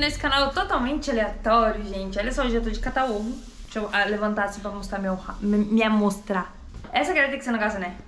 nesse canal totalmente aleatório, gente. Olha só, hoje eu tô de cata-ovo. Deixa eu levantar assim pra mostrar me amostrar. Essa cara tem que ser no caso, né?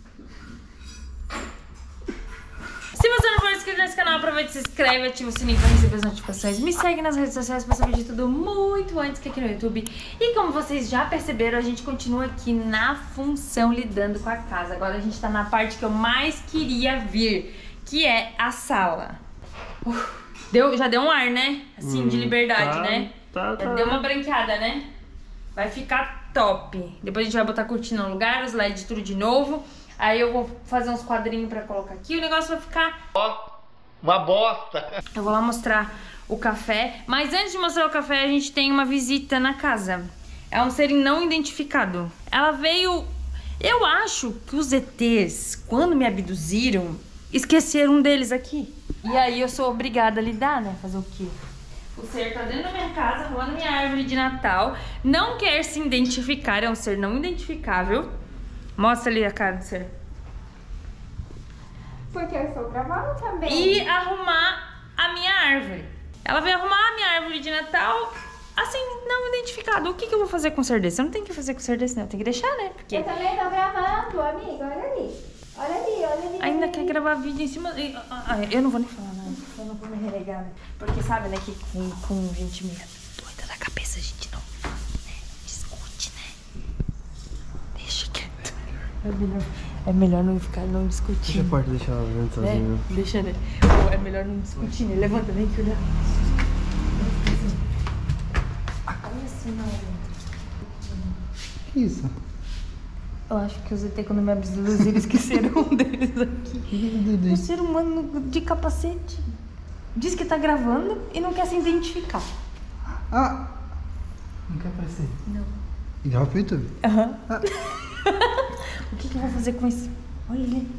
Se você não for inscrito nesse canal, aproveita e se inscreve, ativa o sininho pra receber as notificações. Me segue nas redes sociais pra saber de tudo muito antes que aqui no YouTube. E como vocês já perceberam, a gente continua aqui na função lidando com a casa. Agora a gente tá na parte que eu mais queria vir, que é a sala. Já deu um ar, né? Assim, de liberdade, né? Já deu uma branqueada, né? Vai ficar top. Depois a gente vai botar a cortina no lugar, os LEDs tudo de novo. Aí eu vou fazer uns quadrinhos pra colocar aqui. O negócio vai ficar... uma bosta. Eu vou lá mostrar o café. Mas antes de mostrar o café, a gente tem uma visita na casa. É um ser não identificado. Ela veio... Eu acho que os ETs, quando me abduziram, esqueceram um deles aqui. E aí eu sou obrigada a lidar, né? Fazer o quê? O ser tá dentro da minha casa, rolando minha árvore de Natal. Não quer se identificar, é um ser não identificável. Mostra ali a cara do ser. Porque eu estou gravando também. E arrumar a minha árvore. Ela veio arrumar a minha árvore de Natal, assim, não identificado. O que eu vou fazer com o ser desse? Eu não tenho que fazer com o ser desse, não. Eu tenho que deixar, né? Porque... Eu também tô gravando, amiga. Olha ali. Olha ali, olha ali. Ainda olha quer ali. gravar vídeo em cima... Eu não vou nem falar nada. Eu não vou me renegar, né? Porque sabe, né, que com gente meio doida da cabeça, a gente não discute, né? Deixa quieto. É melhor não ficar não discutindo. Deixa a porta, deixa ela vendo sozinha. Né? Deixa, né? Pô, é melhor não discutir, né? Levanta, vem aqui olhar. Olha assim, não. Que isso? Eu acho que os ET, quando me abduziram, esqueceram um deles aqui. Um ser humano de capacete. Diz que tá gravando e não quer se identificar. Ah! Não quer aparecer? Não. E grava pro YouTube? Aham. O que eu vou fazer com isso? Olha ali.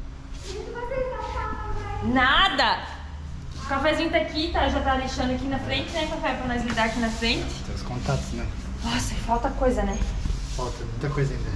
Nada! O cafezinho tá aqui, tá? Já tá lixando aqui na frente, né, café? Pra nós lidar aqui na frente. Tem os contatos, né? Nossa, falta coisa, né? Falta muita coisa ainda.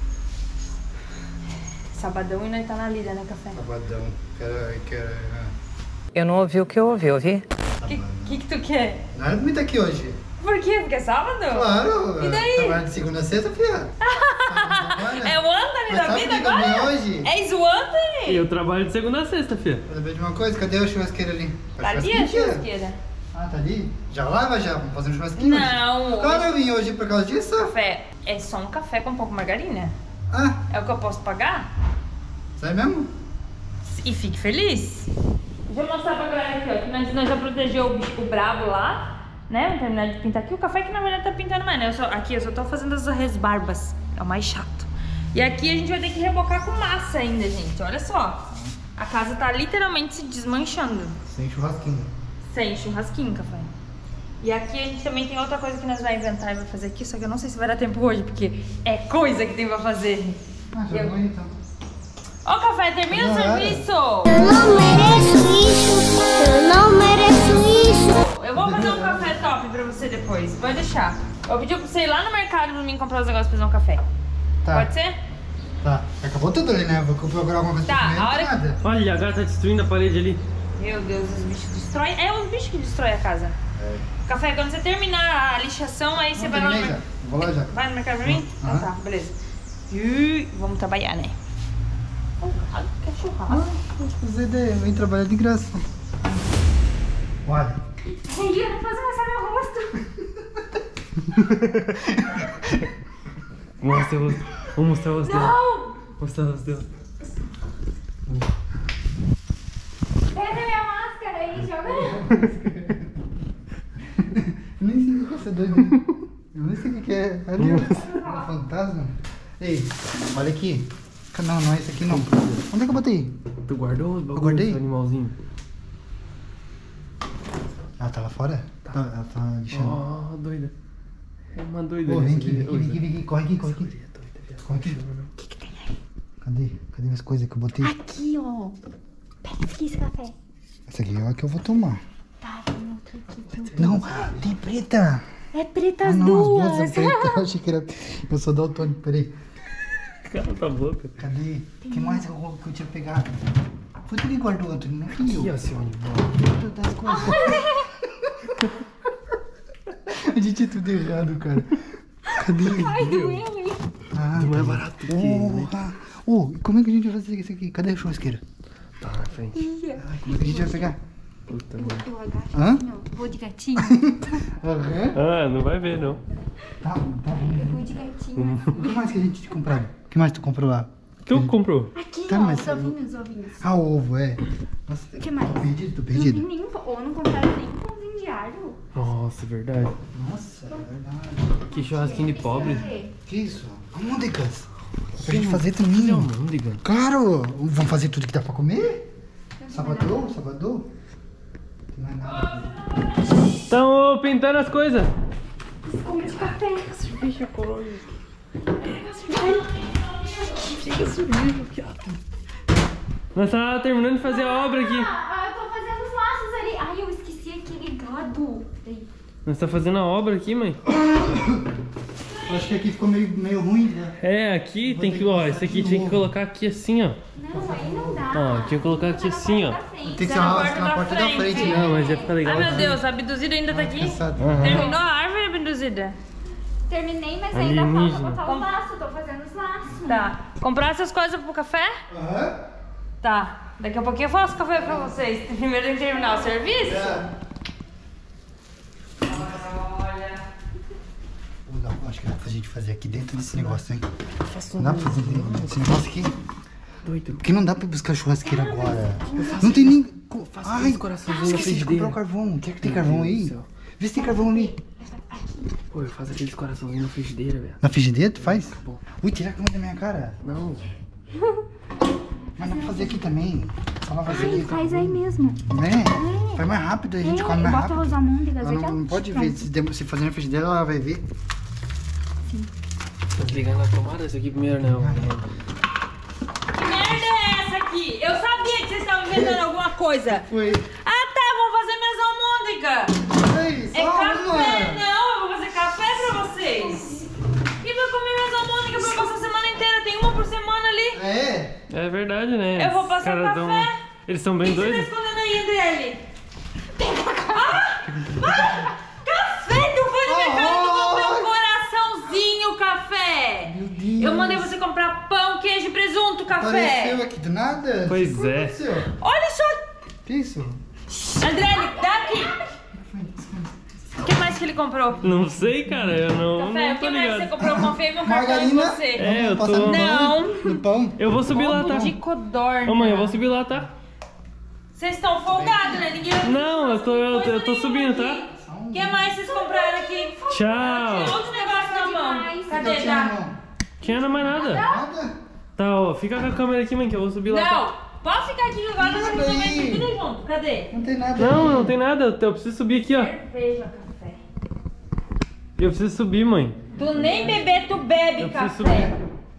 Sabadão e nós tá na lida, né, café? Sabadão. Quero... Eu não ouvi o que eu ouvi, ouvi? O que tu quer? Não era muito aqui hoje. Por quê? Porque é sábado? Claro. E daí? Trabalho de segunda a sexta, filha. É o Anthony da vida agora? Hoje? És o Anthony? E eu trabalho de segunda a sexta, filha. Quero saber de uma coisa? Cadê o churrasqueiro ali? Tá ali a churrasqueira? Ah, tá ali? Já lava já? Vamos fazer um churrasquinho hoje? Não. Claro, eu vim hoje por causa disso. Café, é só um café com um pouco de margarina. Ah, É o que eu posso pagar? sai mesmo? E fique feliz. Deixa eu mostrar pra galera aqui, ó. Que nós já protegeu o bicho brabo lá, né? Vamos terminar de pintar aqui. O café que na verdade tá pintando mais, né? Aqui eu só tô fazendo as resbarbas. É o mais chato. E aqui a gente vai ter que rebocar com massa ainda, gente. Olha só. A casa tá literalmente se desmanchando. Sem churrasquinho. Sem churrasquinho, café. E aqui a gente também tem outra coisa que nós vamos inventar e vai fazer aqui. Só que eu não sei se vai dar tempo hoje, porque é coisa que tem pra fazer. Ah, já vou então. Ó, café, termina o serviço! Eu não mereço isso. Eu não mereço isso. Eu vou fazer um café top pra você depois, pode deixar. Eu pedi pra você ir lá no mercado pra mim comprar os negócios pra fazer um café. Tá. Pode ser? Tá. Acabou tudo ali, né? Vou procurar alguma coisa Tá, pra comer. a hora que- Nada. Olha, a gata tá destruindo a parede ali. Meu Deus, os bichos destroem. É os bichos que destroem a casa. É. Café, quando você terminar a lixação, aí você Não, vai lá no terminei mercado. já. Vou lá já. Vai no mercado pra mim? Aham. Então tá, beleza. Vamos trabalhar, né? Que churrasco. Fazer ideia, eu vim trabalhar de graça. Olha. Entendi, eu vou fazer meu rosto. Mostra o rosto. Vamos mostrar o rosto dela. Não! Mostrar o rosto dela. Pega minha máscara aí, joga. Nem sei o que é essa doida aí. Eu nem sei o que é. Ali, ó. É um fantasma. Ei, olha aqui. Não, não é esse aqui não. Onde é que eu botei? Tu guardou os bagulhos guardei. do animalzinho? Ela tá lá fora? Ela tá lixando. Ó, doida. É uma doida. Ô, vem essa aqui, vem aqui, coisa. vem aqui. Corre aqui, corre Essa aqui. guria é doida, viado. Corre aqui. O que tem aí? Cadê minhas coisas que eu botei? Aqui, ó. Pega esse café. Essa aqui é a que eu vou tomar. Tá, tem outro aqui. Tem outro. Não, tem preta. É preta Ah, as não, duas. as duas são pretas. Eu achei que era... Eu sou daltônico, peraí. Cala tua boca. Cadê? O que mais que eu tinha pegado? Foi tu que guardou outro, não fui eu. Aqui, ó, seu animal. Das coisas. A gente é tudo errado, cara. Cadê? Ai, doeu. Ah, Não é barato aqui, né? Como é que a gente vai fazer isso aqui? Cadê a churrasqueira? Tá na frente. Como é que a gente vai pegar? Puta, mano. Eu agacho. Hã? Não, vou de gatinho. Aham. Ah, não vai ver, não. Tá bom. Vou de gatinho. O que mais que a gente te comprou? O que mais tu comprou lá? Tu comprou? Aqui, Tá, ó, mas- os ovinhos. Ah, ovo, é. Nossa, O que mais? tô perdido. Não tem nenhum, ou não compraram nenhum pãozinho de alho. Nossa, verdade. Nossa, é verdade. Que churrasquinho de pobre. Que isso? Almôndegas. Pra gente fazer Que também. almôndega. Claro! Vamos fazer tudo que dá pra comer? Sábado? Tem mais nada. Estão pintando as coisas. Compra de café. Cerveja, coroa. Chega a cerveja, viado. Nós tá terminando de fazer a obra aqui. Eu tô fazendo os laços ali. Ai, eu esqueci aquele gado. Daí. Nós tá fazendo a obra aqui, mãe. Eu acho que aqui ficou meio ruim, né? É, aqui tem que, ó, esse aqui tinha que colocar aqui assim, ó. Não, aí não dá. Ó, tinha que colocar aqui assim, ó. Tem que ser na porta da frente, né? Não, mas ia ficar legal. Ai, meu Deus, a abduzida ainda tá aqui? Cansado. Aham. Terminou a árvore, abduzida? Terminei, mas ainda falta Alienígena. botar os laços. Tô fazendo os laços. Tá. Comprar essas coisas pro café? Aham. Tá. Daqui a pouquinho eu faço café pra vocês. Primeiro tem que terminar o serviço? Olha. Não, acho que dá pra gente fazer aqui dentro desse negócio, hein? Não dá pra fazer dentro desse negócio aqui? Doido. Porque não dá pra buscar churrasqueira agora. Não tem nem... faço Ai, aqueles coraçãozinhos na esqueci de frigideira. comprar o carvão. Quer que tem carvão aí? Deus do céu. Vê se tem carvão ali. Pô, eu faço aqueles coraçãozinhos na frigideira, velho. Na frigideira tu faz? Bom. Ui, tira a câmera da minha cara. Não. Mas dá pra fazer aqui também. Só vai fazer aqui. Faz aí mesmo. Né? Faz mais rápido, a gente come mais Bota rápido. os almôndegas Ela aqui, ó. não pode ver. Se fazer na frigideira, ela vai ver. Tô desligando a tomada essa aqui primeiro, não. Que merda é essa aqui? Eu sabia que vocês estavam inventando alguma coisa. Foi. Ah, tá. Vou fazer minhas almôndegas. Aí, É só café, uma. não. Eu vou fazer café pra vocês. E vou comer minhas almôndegas pra passar a semana inteira. Tem uma por semana ali. É. É verdade, né? Eu vou Os passar caras café. Eles são O bem que você tá doidos. escondendo aí, Andrelli? Café! Tu foi no mercado e comprou um coraçãozinho, café! Meu Deus. Eu mandei você comprar pão, queijo e presunto, Apareceu café! aqui do nada? Pois O que é. aconteceu? Olha só! Que isso? Andrelli, dá aqui! O que mais que ele comprou? Não sei, cara. Eu não Café, o tô que mais você ligado. comprou? Eu confiei meu cartão em Margarina? você. É, eu Vamos tô- passar no Não. pão? No pão? Eu vou subir lá, tá? De codorna. Ô, mãe, eu vou subir lá, tá? Vocês estão folgados, né? Ninguém vai Não, eu tô subindo, tá? O que mais vocês compraram aqui? Tchau. Outro negócio na mão. Cadê? Fica Já? aqui, Tinha mais nada. Nada? Tá, ó. Fica com a câmera aqui, mãe, que eu vou subir lá. tá? Não! Pode ficar aqui agora que eu vou Nada resolver aí. isso tudo junto. Cadê? Não tem nada. Não, não tem nada. Eu preciso subir aqui, ó. Cerveja, café. Eu preciso subir, mãe. Tu nem beber, tu bebe Eu café. preciso subir.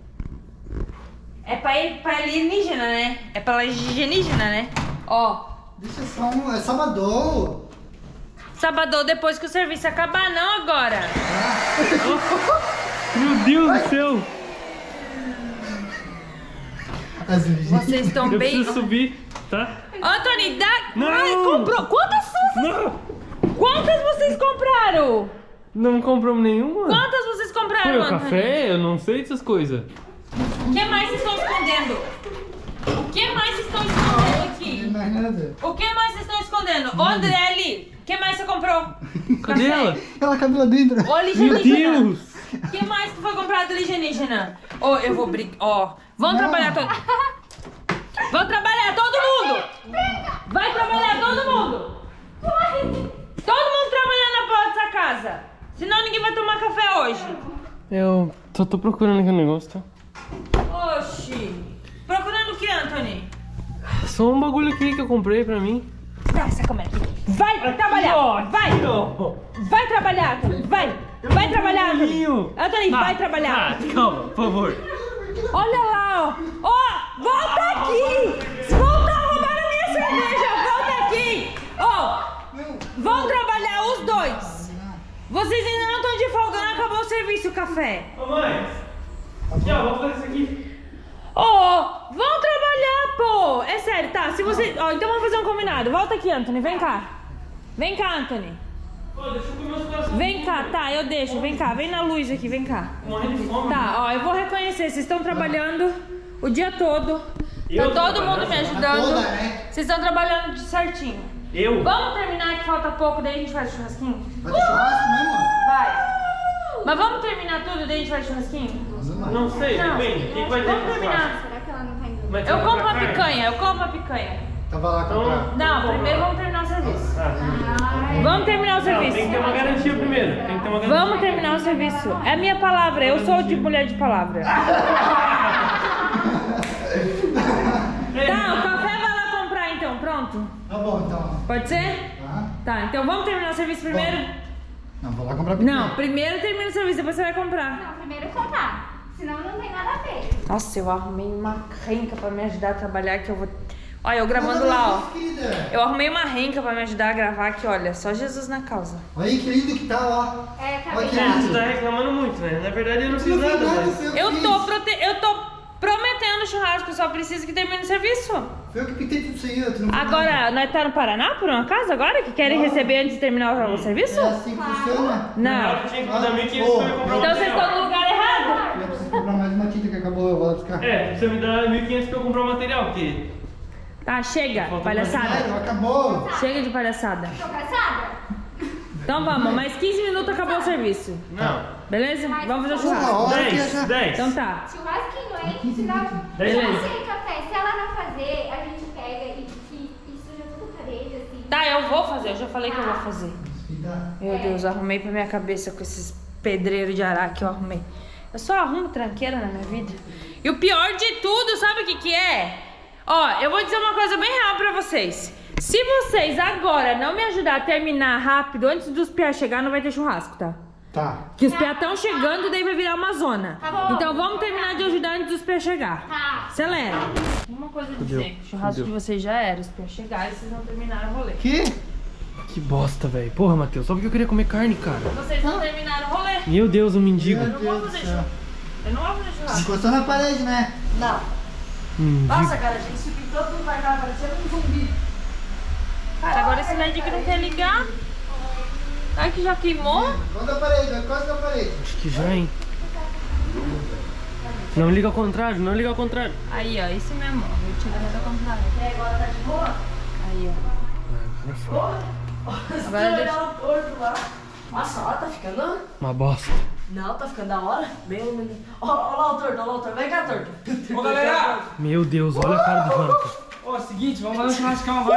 É pra alienígena, né? É pra alienígena, né? Ó, Deixa só um... É sábado. sábado depois que o serviço acabar, não agora. Meu Deus do céu. As virgens. Vocês estão Eu bem... preciso subir, tá? Anthony, dá... Não. Ai, comprou... Quantas vocês compraram? Não compramos nenhuma? Quantas vocês compraram, Foi o Anthony? café? Eu não sei dessas coisas. O que mais vocês estão escondendo? O que mais vocês estão escondendo Não aqui? tem mais nada. O que mais vocês estão escondendo? Ô, Andrelli, o que mais você comprou? Cadê Café. ela? Ela cabe lá dentro. Ô, Meu alienígena. Deus! O que mais que foi comprado alienígena? Ô, eu vou brigar. Ó, vão trabalhar todo... Vão trabalhar todo mundo! Vai trabalhar todo mundo! Todo mundo trabalhando na porta dessa casa! Senão ninguém vai tomar café hoje. Eu só tô procurando aqui o negócio, tá? Oxi! Procurando o que, Anthony? Só um bagulho aqui que eu comprei pra mim. Dá essa câmera aqui. Vai trabalhar! Vai! Vai trabalhar, Anthony! Vai! Vai trabalhar, Anthony! Anthony, vai trabalhar! Calma, por favor. Olha lá, ó! Ó! Volta aqui! Volta, roubaram minha cerveja! Volta aqui! Ó! Vão trabalhar os dois! Vocês ainda não estão de folga, não acabou o serviço, o café! Ô, mãe. Aqui, ó, vamos fazer isso aqui. Ó! Vão trabalhar, pô! É sério, tá? Se vocês... Ó, então vamos fazer um combinado. Volta aqui, Anthony, vem cá. Vem cá, Anthony. Deixa eu comer os corações. Vem cá, tá, eu deixo. Vem cá, vem na luz aqui, vem cá. Morrendo de fome. Tá, ó, eu vou reconhecer. Vocês estão trabalhando o dia todo. Tá Eu todo mundo me ajudando. Toda, né? Vocês estão trabalhando de certinho. Eu? Vamos terminar que falta pouco, daí a gente faz churrasquinho? Vai ter churrasco mesmo? Vai. Mas vamos terminar tudo, daí a gente faz churrasquinho? Não sei, Não. depende. O que vai ter Vamos no churrasco? terminar. Será que ela não tá indo? Vai ter Eu uma compro uma carne? picanha, eu compro uma picanha. Tava lá comprar. Não, primeiro vamos terminar o serviço. Ai, Vamos terminar o Não, tem que ter serviço. uma garantia primeiro. Tem que ter uma garantia. Vamos terminar o serviço. É a minha palavra, eu sou de mulher de palavra. Tá, o café vai lá comprar então, pronto? Tá bom, então. Pode ser? Tá, então vamos terminar o serviço primeiro? Não, vou lá comprar picanha. Não, primeiro termina o serviço, depois você vai comprar. não, primeiro contar. Senão não tem nada a ver. Nossa, eu arrumei uma renca pra me ajudar a trabalhar que eu vou... Olha, eu gravando lá, ó. Eu arrumei uma renca pra me ajudar a gravar que, olha, só Jesus na causa. Olha aí, que lindo que tá, ó. É, Olha acabei que de... lindo. Você tá reclamando muito, né? Na verdade eu não Você fiz não fez nada, nada, mas... foi eu que Eu fiz. tô prometendo churrasco, só preciso que termine o serviço. Foi eu que pintei tudo isso aí, tu não fez Agora, nada. nós tá no Paraná, por um acaso, agora? Que querem receber antes de terminar o serviço? É assim que funciona. Não. Eu tinha que dar 1.500 pra eu comprar Então vocês estão no lugar errado. Eu preciso comprar mais uma tinta que acabou, eu vou lá buscar. É, você me dá 1.500 pra eu comprar o material, porque... Tá, chega, palhaçada. Sério, acabou. Chega de palhaçada. Tô cansada? Então vamos, mais 15 minutos acabou o serviço. Não. Beleza? Vamos fazer o Uma churrasco. hora que 10, já... 10. Então tá. Churrasquinho, hein? Senão... Beleza. Churrasquinho e café. Se ela não fazer, a gente pega e suja tudo a parede, assim. Tá, eu vou fazer, eu já falei que eu vou fazer. Meu Deus, eu arrumei pra minha cabeça com esses pedreiros de arara que eu arrumei. Eu só arrumo tranqueira na minha vida. E o pior de tudo, sabe o que que é? Ó, eu vou dizer uma coisa bem real pra vocês. Se vocês agora não me ajudar a terminar rápido, antes dos piá chegar, não vai ter churrasco, tá? Tá. Que os piá estão chegando, daí vai virar uma zona. Tá bom. Então vamos terminar de ajudar antes dos piá chegar. Tá. Acelera. Uma coisa a dizer, o churrasco de vocês já era, os piá chegaram e vocês não terminaram o rolê. Que? Que bosta, velho. Porra, Matheus, só porque eu queria comer carne, cara. Vocês não terminaram o rolê. Meu Deus, um mendigo. Eu não vou fazer churrasco. Eu não vou fazer churrasco. Encostou na parede, né? Nossa, cara, a gente se pintou tudo pra cá, parecendo um zumbi. Cara, agora esse médico não quer ligar. Ai, que já queimou. Quase da parede, quase da parede. Acho que já, hein. Não liga ao contrário, não liga ao contrário. Aí, ó, isso mesmo. Vou tirar ao contrário. Agora tá de boa? Aí, ó. Agora deixa... Nossa, ó, tá ficando. Uma bosta. Não, tá ficando da hora. Bem. Ó lá o torto, ó lá o torto. Vem cá, torto. Ô galera! Meu Deus, olha a cara do Jonathan. Ô, seguinte, vamos fazer um churrascão agora.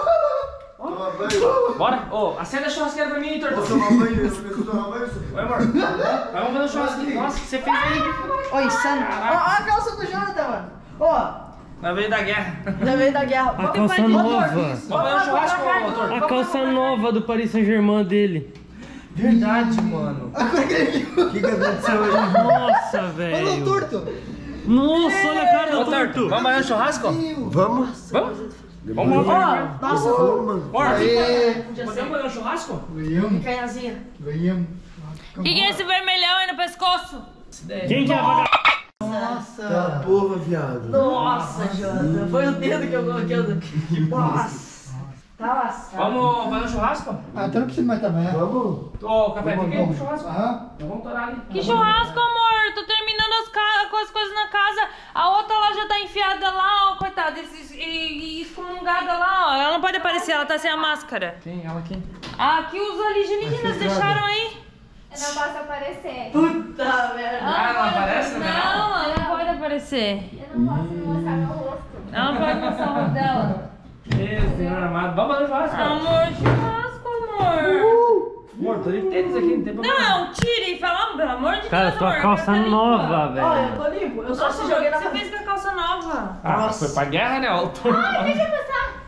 Bora? Ô, acenda a churrasqueira pra mim, Torto. Oi, amor. Vamos fazer um churrasquinho. Nossa, o que você fez aí? Oi, Sano. Ó a calça do Jonathan, mano. Ó, Vai veio da guerra. já veio da guerra. A calça nova. Vamos fazer um churrasco, ô, Torto. A calça nova do Paris Saint-Germain dele. Verdade, mano. Agora que ele viu. O que aconteceu aí? Nossa, Olha o velho. torto. Nossa, olha a cara Ô, do Torto, torto. vamos fazer um churrasco? Vamos? Vamos Ó, lá. nossa, Bora. Aê. Podemos fazer um churrasco? Ganhamos. canhazinha. Ganhamos. O que é esse vermelhão aí no pescoço? Quem que é a vagabunda? Nossa. Porra, viado. Nossa, Jonathan. Foi o dedo que eu coloquei. Nossa. Tá lascado. Vamos fazer um churrasco? Ah, então não precisa mais trabalhar. Vamos? Ô, Café, fica aí pro churrasco. Aham. Então vamos torar ali. Que churrasco, amor? Tô terminando com as coisas na casa. A outra lá já tá enfiada lá, ó, coitada. E excomungada lá, ó. Ela não pode aparecer, ela tá sem a máscara. Quem? Ela quem? Ah, que os alienígenas deixaram aí. Eu não posso aparecer. Puta merda. Ah, não aparece, né? Não, ela não pode aparecer. Eu não posso mostrar meu rosto. Ela não pode mostrar o rosto dela. Meu Senhor amado. Vamos fazer um churrasco. Amor, churrasco, amor. Amor, tô de tênis aqui, não tem problema. Não, tire e fala, pelo amor de Deus, Cara, tua amor, calça tá limpa. nova, Ó, eu velho. tô limpo. Eu só Nossa, se joguei na você fez com a calça nova. Ah, foi pra guerra, né? Ó, o Torto. Deixa eu passar.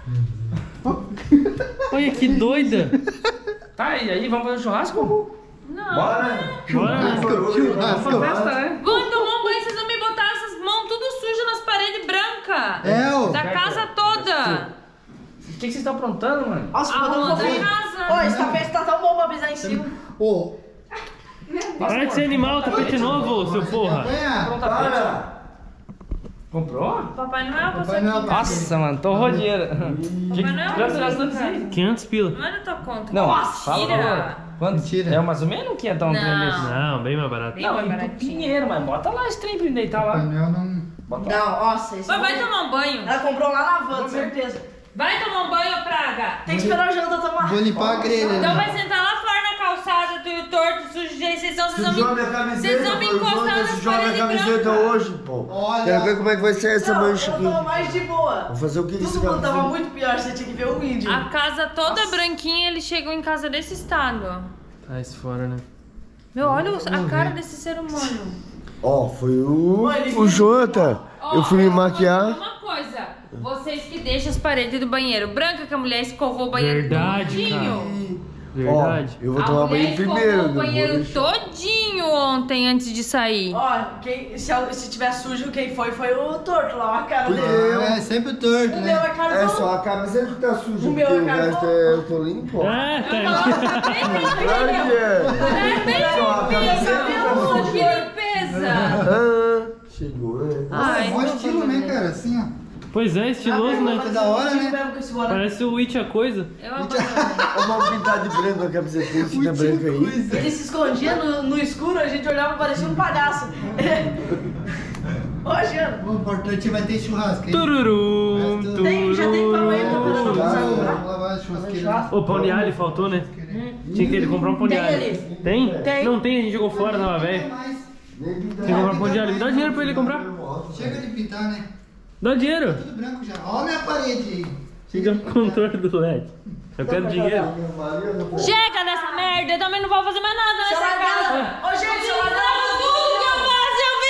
Olha que doida. Tá, e aí, vamos fazer um churrasco? Não. Bora, né? Churrasco. Uma festa, né? Vão tomar um banho, vocês vão me botar essas mãos tudo sujas nas paredes brancas. É, ô. Da casa toda. O que vocês estão aprontando, mano? Nossa, mandou um Arrumando a fofinho. casa. Ó, esse tapete tá tão bom pra pisar em cima. Ô. Para de ser animal, tapete novo, seu porra. Apanha. Pronto, tapete. Comprou? Papai Noel passou Papai Noel aqui. Nossa, mano, torrou dinheiro. Papai Noel Quanto passou gastou aqui, nisso aí? cara. 500 pila. Não é na tua conta. Não, Nossa, fala o valor. tira. Quanto? Mentira. É mais ou menos um quinhentão Não. trem desse. Não, bem mais barato. Bem Não, mais é do baratinho. Pinheiro, mas bota lá esse trem pra ele deitar Papai lá. Noel não... Bota lá. Não, nossa, isso Vai tomar um banho. Ela comprou lá na van, certeza. Vai tomar um banho, Praga. Tem que esperar o janta tomar. Vou limpar a grelha. Então né? vai sentar lá fora na calçada, tudo torto, sujo, vocês vão minha camiseta, vocês vão me pô, encostar nas sujou minha paredes camiseta brancas. hoje, pô. Olha. Quero ver como é que vai ser essa Não, mancha eu aqui. tô mais de boa. Vou fazer o que Todo mundo tava muito pior, você tinha que ver o índio. A casa toda branquinha, eles chegam em casa desse estado. Tá isso fora, né? Meu, olha a cara desse ser humano. Ó, foi o Olha, Jonathan. Ó, Eu fui me vou maquiar. dizer uma coisa, vocês que deixam as paredes do banheiro branca, que a mulher escovou o banheiro Verdade, todinho. Verdade. Ó, eu vou A tomar mulher banho escovou primeiro. o não vou banheiro deixar. todinho ontem antes de sair. Ó, se tiver sujo, quem foi o torto lá, a cara Porque dele. É sempre torto, O meu né? é É carvão. só a camiseta que tá suja, O meu porque o é resto carvão. eu tô limpo, ó. É, tá. Claro que é. É bem Só a camiseta que tá limpeza, suja. que limpeza. Ah, chegou, né? Ai, É mó não estilo, vou né, fazer. cara? Assim, ó. Pois é, estiloso, né? Que da hora, né? Mesmo com esse boné. Parece o It a coisa. Eu abandono. Vamos pintar de branco a camiseta esse da branca aí. Ele se escondia no escuro, a gente olhava e parecia um palhaço. Ô, Giano. O importante vai ter churrasco, hein? Tururum, Já tem pão aí pra Vamos você lavar, comprar? vamos lavar a churrasqueira. Ô, pão de alho faltou, né? Tinha que ele comprar um pão de Tem alho. ali. Tem? Tem. Não tem, a gente jogou fora, tava velho. Tem que comprar um pão de alho. Me dá dinheiro pra ele comprar. Chega de pintar, né? Dá dinheiro. Tudo branco já. Ó minha parede aí. Fica o controle do LED. Eu quero dinheiro. Chega dessa merda, eu também não vou fazer mais nada nessa Celular casa. dela. Ô, gente, Eu celular fiz dela. tudo que eu faço, eu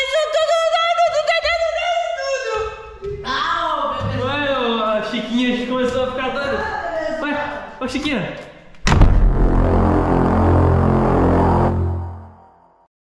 fiz tudo. Ah, ô, bebê. Ué, a Chiquinha começou a ficar doida. Ué, ô Chiquinha,